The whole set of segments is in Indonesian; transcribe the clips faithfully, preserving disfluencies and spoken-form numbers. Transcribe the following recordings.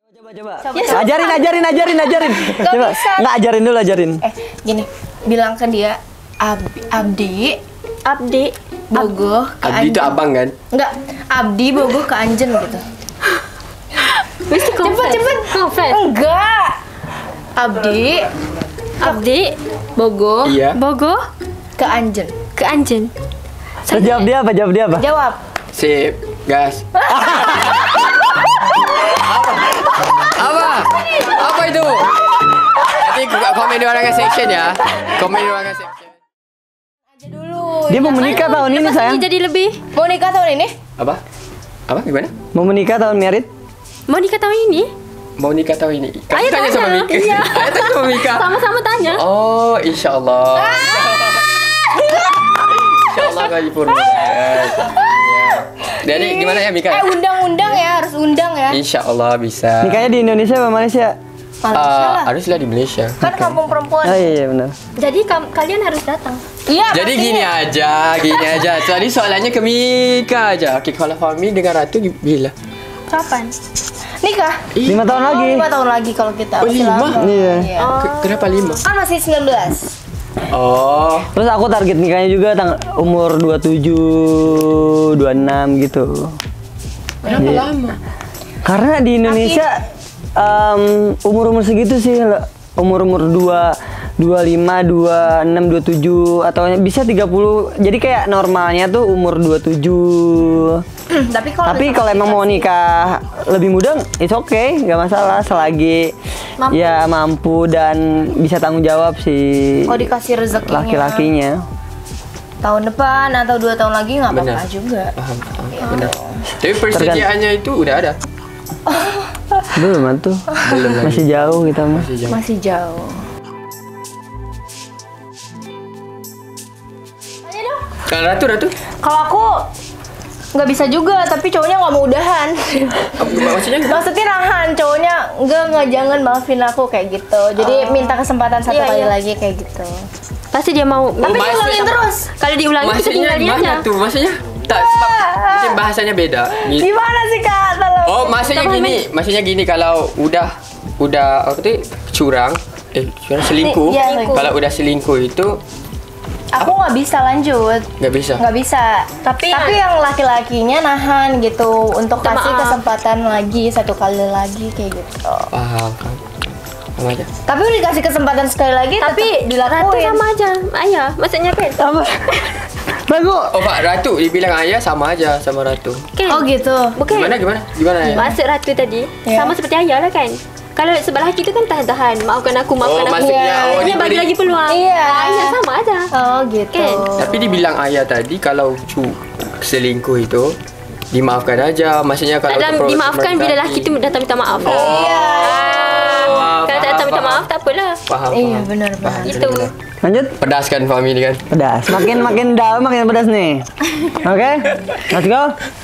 Coba coba. Yes, ajarin, ajarin, ajarin, ajarin. Gak Coba. bisa. Nggak ajarin dulu, ajarin. Eh, gini, bilang ke dia Abdi, Abdi, Abdi, bogoh ke Abdi itu Anjen. abang kan? Enggak, Abdi bogoh ke Anjen gitu. mesti Cepet, confess. cepet. Confess. Enggak. Abdi Abdi, bogoh Iya. Bogo, ke Anjen. ke Anjen. Terus jawab dia apa? Jawab dia apa? Jawab. Sip, gas. Apa? Apa itu? Nanti komen di orang section ya. Komen di orang section. Aja dulu. Dia mau menikah tahun ini, Lepas sayang. ini jadi lebih. Mau nikah tahun ini? Apa? Apa gimana? Mau menikah tahun merit? Mau nikah tahun ini? Mau nikah tahun ini? Kamu Ayo tanya tanya. sama Mika. Iya. Ayo tanya sama Mika. Sama-sama tanya. Oh, insya Allah. Insya Allah kali pun. Jadi gimana ya Mika? Eh, undang-undang ya, harus undang ya. Insya Allah bisa. Nikahnya di Indonesia apa Malaysia? Malaysia Uh, lah. haruslah di Malaysia. Kan kampung perempuan. Oh iya, iya benar. Jadi kam- kalian harus datang. Iya. Jadi pastinya. gini aja, gini aja. Tadi soalannya ke Mika aja. Oke, kalau Fahmi dengan Ratu bila? Kapan? Nikah. Lima tahun Oh, lagi. lima tahun lagi kalau kita. Oh, masih lima? lama. Iya. Ke- Kenapa lima? Kan masih sembilan belas. Oh, Terus aku target nikahnya juga tang umur dua puluh tujuh, dua puluh enam gitu. kenapa Iya. lama? Karena di Indonesia em, umur-umur segitu sih, umur-umur dua dua lima, dua enam, dua tujuh atau bisa tiga puluh. Jadi kayak normalnya tuh umur dua puluh tujuh. Tapi kalau Tapi kalau emang mau nikah lebih muda, it's okay, nggak masalah selagi Mampu. ya mampu dan bisa tanggung jawab si oh dikasih rezekinya laki-lakinya. tahun depan atau dua tahun lagi nggak apa-apa Benar. juga. Paham, paham. Benar. Tapi persediaannya itu udah ada. Belum tuh, Belum lagi. masih jauh kita mah. Masih jauh. Masih jauh. Kalau Ratu, Ratu? Kalau aku nggak bisa juga, tapi cowoknya nggak mau udahan. Apa maksudnya? Maksudnya nahan, cowoknya enggak enggak jangan maafin aku kayak gitu. Jadi minta kesempatan satu Iya, kali iya. lagi kayak gitu. Pasti dia mau. Tapi maksud- diulangin terus. Kalau diulangi kita Maksudnya tinggal dia gimana aja. tuh? Maksudnya? Tak, sebab mungkin bahasanya beda. Gi- Gimana sih kak? Tolong. Oh, maksudnya Tak faham, gini, maksudnya gini kalau udah udah apa tuh curang, eh curang selingkuh. Iya, selingkuh. Kalau udah selingkuh itu Aku nggak bisa lanjut. nggak bisa. Nggak bisa. Tapi Tapi yang laki-lakinya nahan gitu untuk Minta kasih maaf. kesempatan lagi satu kali lagi kayak gitu. Paham, paham. Paham aja. Tapi udah dikasih kesempatan sekali lagi Tapi tetap Ratu dilakuin. sama aja. Ayah, maksudnya kan? Apa? Lagu. Oh, Pak Ratu dibilang ayah sama aja sama Ratu. Kan? Oh gitu. Bukan. Gimana gimana? Gimana ya? Maksud Ratu tadi Ya. sama seperti ayah lah kan. Kalau sebelah kita kan tahan-tahan, maafkan aku, maafkan Oh, aku. maksudnya, oh, Dia bagi diberi- lagi peluang. Iya. Ayah sama aja. Oh gitu. Kan? Tapi dibilang ayah tadi kalau cu selingkuh itu dimaafkan aja. Maksudnya kalau Dalam keperluan dimaafkan mereka bila di- laki itu datang minta maaf. Oh. Iya. Wah, Kalau tak paham, datang minta paham. maaf tak apalah. Paham. Iya paham. benar Paham, benar. Itu. benar. Lanjut. Pedas kan Fahmi ini kan? Pedas. Makin makin dalam makin pedas nih. Oke, let's go.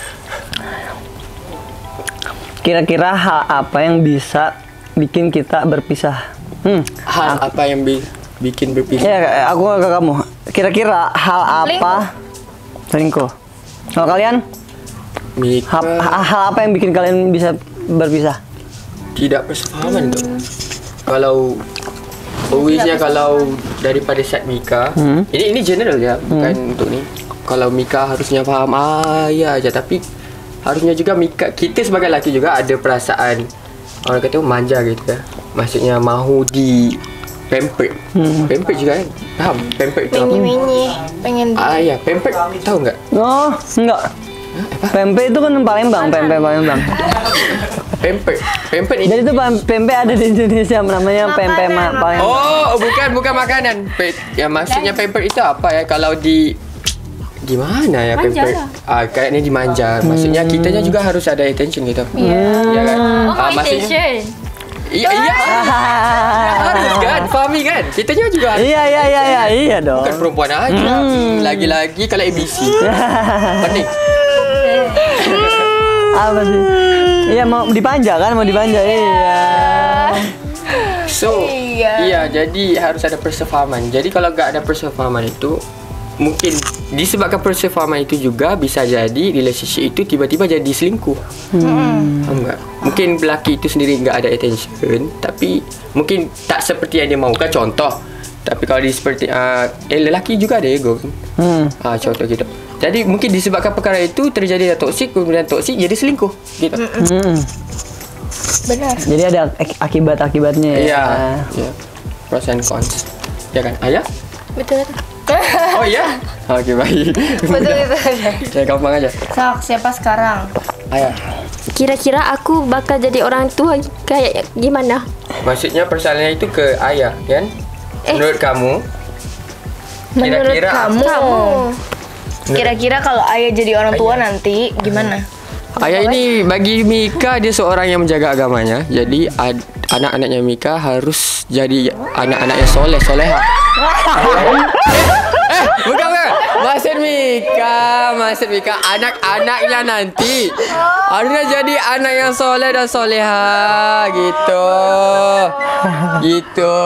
Kira-kira hal apa yang bisa bikin kita berpisah? Hmm. Hal apa yang bi- bikin berpisah? Ya, aku ke kamu. Kira-kira hal apa? Selingkuh. Kalau kalian, Mika hal, hal apa yang bikin kalian bisa berpisah? tidak bersefahaman tu. Kalau alwaysnya kalau daripada set Mika, Hmm. ini ini general ya, bukan untuk ni. Kalau Mika harusnya faham ayah aja, tapi harusnya juga Mika, kita sebagai lelaki juga ada perasaan orang kata manja gitu ya. Maksudnya mahu di pampered. Hmm. Pampered juga kan? Faham? Pampered itu apa? Menyi-menyi pengen Ayah, pampered tahu enggak? Oh, enggak. Pempek itu kan Palembang, pempek Palembang. Pampered. Pampered ini. Jadi itu pem- pempek ada di Indonesia namanya pempek ma- Makanan, Palembang. Oh, bukan bukan makanan. Pe- ya maksudnya pamper itu apa ya? Kalau di gimana ya Manja pamper? lah. Ah, kayaknya dimanja. Maksudnya kitanya juga harus ada attention gitu. Iya. Ya kan? Oh, Ah, my maksudnya attention. iya iya harus kan? Fahmi kan? Kitanya juga harus. Iya iya iya iya iya dong. Bukan perempuan aja. Lagi-lagi kalau A B C. Pening. Apa sih? Iya mau dipanja kan, mau dipanja. Iya. So, Iya. iya, jadi harus ada persefahaman. Jadi kalau nggak ada persefahaman itu mungkin disebabkan proses fahaman itu juga bisa jadi relationship itu tiba-tiba jadi selingkuh. Hmm. Faham tak? Mungkin lelaki itu sendiri enggak ada attention, tapi mungkin tak seperti yang dia mahukan. Contoh, tapi kalau dia seperti uh, eh, lelaki juga ada ego kan. Hmm. Ah, contoh gitu. Jadi mungkin disebabkan perkara itu terjadi toksik, kemudian toksik jadi selingkuh gitu. Hmm. Benar. Jadi ada ak- akibat-akibatnya ya. Iya. Ya. Pros and cons. Ya kan? Ayah? Betul. Oh iya? Oke, baik. Betul itu aja. Ya, gampang aja. Sok, siapa sekarang? Ayah. Kira-kira aku bakal jadi orang tua kayak gimana? Maksudnya persoalannya itu ke ayah, kan? Eh. Menurut kamu? Menurut Kira-kira kamu, Kamu. kira-kira kalau ayah jadi orang tua Ayah. nanti gimana? Ayah ini bagi Mika dia seorang yang menjaga agamanya. Jadi ad, anak-anaknya Mika harus jadi anak-anak yang soleh, soleha. eh, bukan bukan. Maksud Mika, maksud Mika anak-anaknya nanti harusnya jadi anak yang soleh dan soleha gitu. Gitu.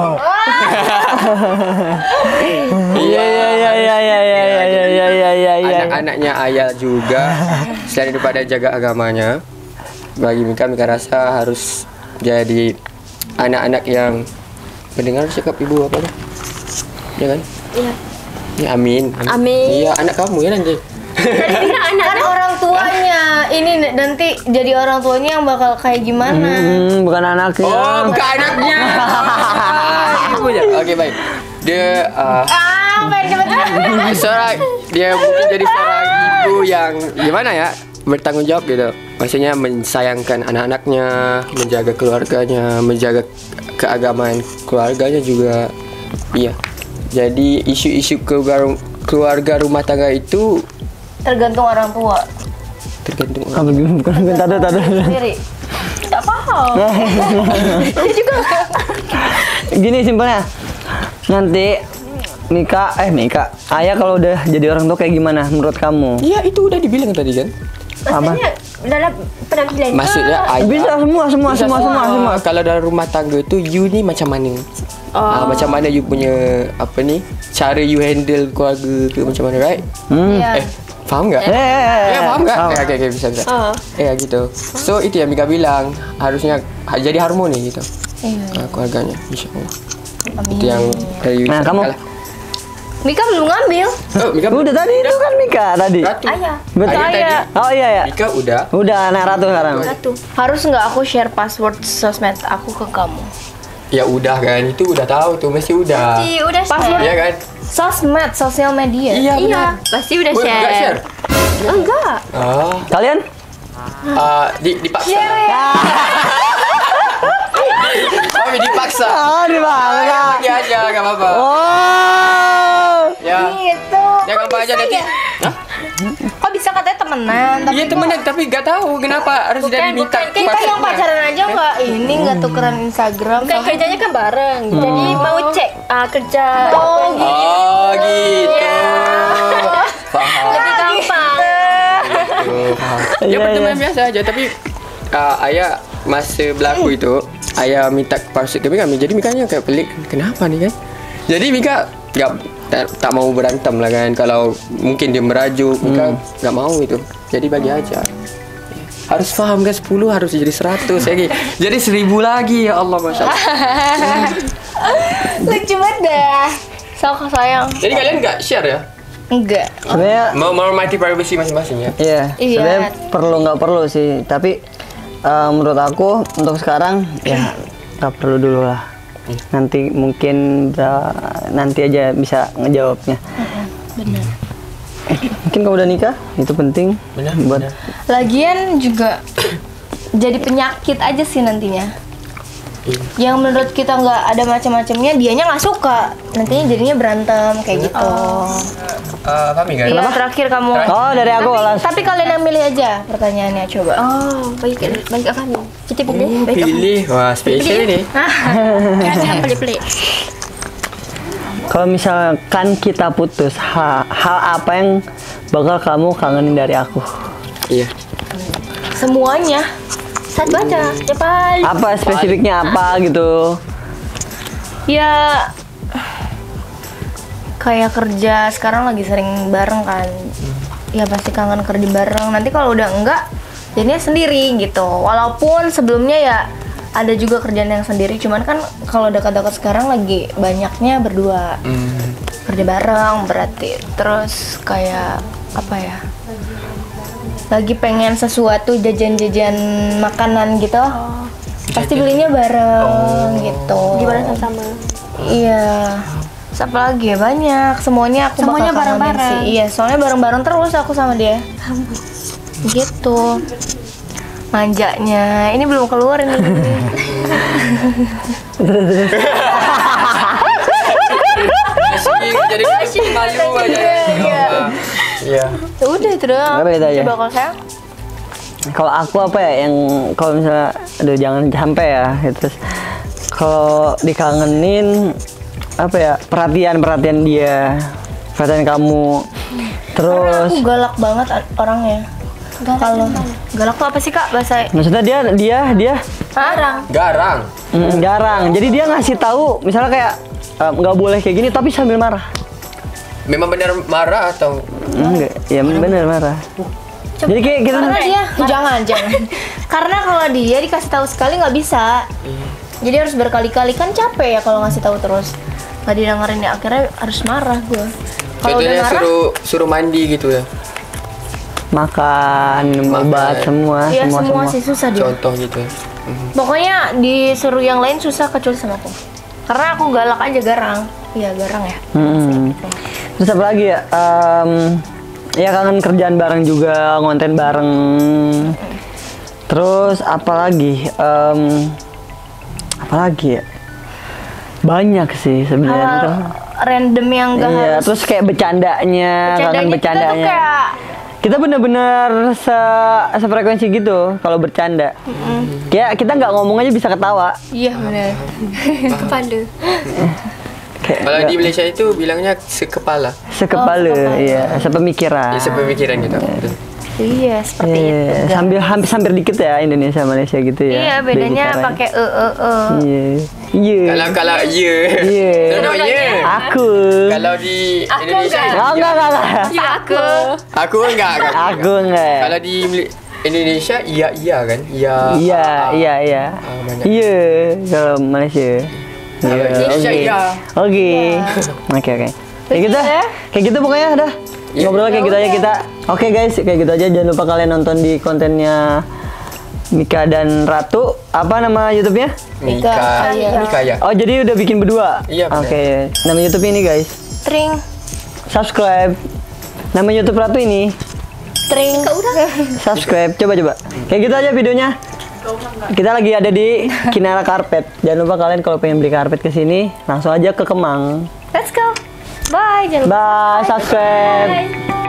Iya iya iya iya iya iya iya iya iya iya iya. Anak-anaknya ayah juga selain daripada jaga agamanya, bagi Mika Mika rasa harus jadi anak-anak yang mendengar cakap ibu apa tu? Ya kan? Iya. Ya, amin. Amin. Iya, anak kamu ya nanti. Kan orang tuanya ini nanti jadi orang tuanya yang bakal kayak gimana? Hmm, bukan anaknya. Oh, bukan anaknya. Ibunya. Oke, baik. Dia uh, Ah, pengen cepet-cepet. seorang dia mungkin jadi seorang ibu yang gimana ya? Bertanggung jawab gitu. Maksudnya mensayangkan anak-anaknya, menjaga keluarganya, menjaga keagamaan keluarganya juga. Iya. Jadi isu-isu keluarga, keluarga rumah tangga itu Tergantung orang tua tergantung orang. Apa gimana? Bukan bukan tadi tadi. sendiri. Tak paham. Dia juga. Gini simpelnya. Nanti Mika, eh Mika, ayah kalau udah jadi orang tua kayak gimana menurut kamu? Iya, itu udah dibilang tadi kan. Maksudnya dalam penampilan. Maksudnya ayah. Bisa semua semua Bisa semua semua semua. Kalau dalam rumah tangga tu you ni macam mana? Oh. Ah, macam mana you punya apa ni? Cara you handle keluarga ke macam mana, right? Hmm. Iya. Eh, faham tak? Eh, eh, eh, Ya, faham tak? faham. Eh, okay, okay, bisa bisa. Oh. Eh, gitu. So itu yang Mika bilang, harusnya ha- jadi harmoni gitu. Iya. Ah, keluarganya, insya-Allah. Amin. Itu yang dari you Nah, cakap kamu? lah. Mika belum ngambil. Oh, Mika Udah tadi itu kan Mika tadi. Ratu. Ayah. Betul. Ayah tadi. Ayah. Oh iya ya. Mika udah. Udah anak ratu sekarang. Satu. Harus nggak aku share password sosmed aku ke kamu? Ya udah kan, itu udah tahu tuh, mesti udah. Pasti udah Password. share. Iya kan? Sosmed, sosial media. Iya, Iya, benar. pasti udah Oh, share. enggak share. Enggak. Ah, Kalian? ah, di dipaksa. Oh, dipaksa. Oh, di mana? Lagi aja, enggak apa-apa. Oh. Ya. Gitu. Jangan apa aja nanti. Hah? Kok bisa katanya temenan? Tapi Iya temenan tapi nggak tahu kenapa harus Bukan, jadi minta bukan. kita yang passwordnya. pacaran aja nggak ini nggak tukeran Instagram. Kan sama- kerjanya kan bareng. Jadi mau cek ah, kerja Oh, apa Oh gitu. Iya. Faham. lebih gampang. Oh, faham. Ya Iya, pertemuan iya. biasa aja tapi uh, ayah masa berlaku itu ayah minta password ke Mika. Jadi Mika nya kayak pelik. Kenapa nih kan? Jadi Mika nggak tak, tak mau berantem lah kan. Kalau mungkin dia merajuk Mika nggak mau itu. Jadi bagi aja. Harus faham kan sepuluh harus jadi seratus lagi. Jadi seribu lagi ya Allah Masya Allah. Lucu banget dah. Sok sayang. Jadi kalian nggak share ya? Enggak. Sebenarnya Mau menghormati privasi masing-masing ya? iya, Iya. sebenarnya perlu nggak perlu sih, tapi eh, menurut aku untuk sekarang ya nggak perlu dulu lah. Nanti mungkin ber- nanti aja bisa ngejawabnya. Benar. Mungkin kalau udah nikah itu penting Benar, buat benar. Lagian juga jadi penyakit aja sih nantinya. Iya. Yang menurut kita nggak ada macam-macamnya, dianya nggak suka. Nantinya jadinya berantem kayak gitu. Uh, pahami kan? Iya, terakhir kamu. Oh, dari aku tapi, Las. tapi kalian yang milih aja pertanyaannya coba. Oh, baik baik apa nih? Kita pilih. Oh, Baik apa? pilih. Wah, spesial ini. Jangan pelik-pelik. kalau misalkan kita putus, ha- hal apa yang bakal kamu kangenin dari aku? Iya. Semuanya. Satu aja. Ya paling. Apa spesifiknya apa gitu? Ya kayak kerja sekarang lagi sering bareng kan. Ya pasti kangen kerja bareng. Nanti kalau udah enggak, jadinya sendiri gitu. Walaupun sebelumnya ya ada juga kerjaan yang sendiri, cuman kan kalau dekat-dekat sekarang lagi banyaknya berdua. Hmm. Kerja bareng berarti. Terus kayak apa ya? Lagi pengen sesuatu jajan-jajan makanan gitu. Pasti belinya bareng gitu. Gimana sama-sama? Iya. Terus apa lagi ya, banyak. Semuanya aku Semuanya bakal kangenin bareng-bareng. sih. Iya, soalnya bareng-bareng terus aku sama dia. Gitu. Manjanya. Ini belum keluar ini. Jadi malu aja. Iya. Ya udah itu doang. Apa itu aja? Coba kalau saya Kalau aku apa ya yang kalau misalnya aduh jangan sampai ya gitu. Terus kalau dikangenin apa ya perhatian perhatian dia, perhatian kamu. Karena Terus aku galak banget a- orangnya. Kalau galak tuh apa sih kak bahasa? maksudnya dia dia dia Garang. Garang. mm, garang. Jadi dia ngasih tahu misalnya kayak eh, nggak boleh kayak gini tapi sambil marah. Memang benar marah atau Enggak, ya bener marah. Jadi kayak gitu. Karena dia jangan jangan. Karena kalau dia dikasih tahu sekali nggak bisa. Jadi harus berkali-kali, kan capek ya kalau ngasih tahu terus. Nggak didengerin ya akhirnya harus marah gue. Kalau udah contohnya marah, suruh suruh mandi gitu ya. Makan, Makan. obat semua, ya semua, semua, semua. sih susah dia. Contoh gitu ya. Mhm. Pokoknya disuruh yang lain susah kecuali sama aku. Karena aku galak aja garang. Iya garang ya. Hmm. Terus apa lagi ya? Em, ya kangen kerjaan bareng juga, ngonten bareng. Terus apa lagi? Em, apa lagi ya? Banyak sih sebenarnya. Hal tuh. random yang gak Iya, harus. terus kayak bercandanya, kangen Bercandanya kita tuh bercandanya. kayak Kita bener-bener se sefrekuensi gitu kalau bercanda. Kayak kita nggak ngomong aja bisa ketawa. iya benar. Kepala. Kayak Kalau nggak- di Malaysia itu bilangnya sekepala. sekepala, Oh, sekepala. iya, sepemikiran. Ya, sepemikiran gitu. Betul. Iya seperti Iya, itu. sambil hampir hampir dikit ya Indonesia Malaysia gitu ya. Iya bedanya bicaranya. pakai e e e. Iya. Iya. Kalau kalau ya. Iya. Contoh ya. Aku. Kalau di Aku Indonesia enggak. Oh, enggak enggak enggak. Ya aku. aku enggak, enggak. Aku enggak. Kalau di Mel- Indonesia iya iya kan? Iya. Iya, ah, ah. iya, iya. Ah, banyak. Iya, kalau Malaysia. Kalau Iya, Indonesia oke. iya. Oke. Oke, oke. Kayak gitu. ya? Kayak gitu pokoknya dah. Iya. Ngobrol kayak gitu aja kita. Oke guys, kayak gitu aja. Jangan lupa kalian nonton di kontennya Mika dan Ratu. Apa nama YouTube-nya? Mika. Mika. Mika ya. Oh, jadi udah bikin berdua? Iya, benar. Oke. Nama YouTube ini guys. Tring. Subscribe. Nama YouTube Ratu ini. Tring. Subscribe. Coba coba. Kayak gitu aja videonya. Kita lagi ada di Kinara Karpet. Jangan lupa kalian kalau pengen beli karpet ke sini, langsung aja ke Kemang. Let's go. Bye. Jangan lupa Bye, subscribe. subscribe.